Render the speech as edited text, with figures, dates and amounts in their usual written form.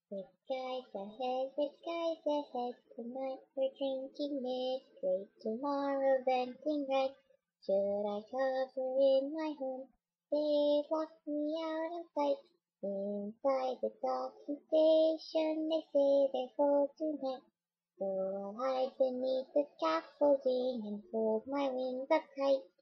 With skies ahead, with skies ahead, tonight we're drinking it, great tomorrow venting red. Should I cover in my home? They'd lock me out of sight. Inside the docking station, they say they're full tonight. So I'll hide beneath the scaffolding and hold my wings up tight.